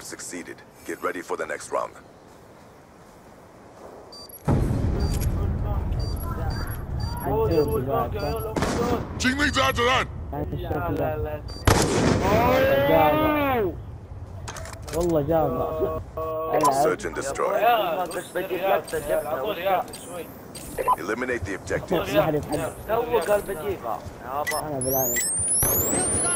succeeded. Get ready for the next round. Jingling Dardalan! والله جاب. Search and destroy. Eliminate the objectives. أنا بلعب.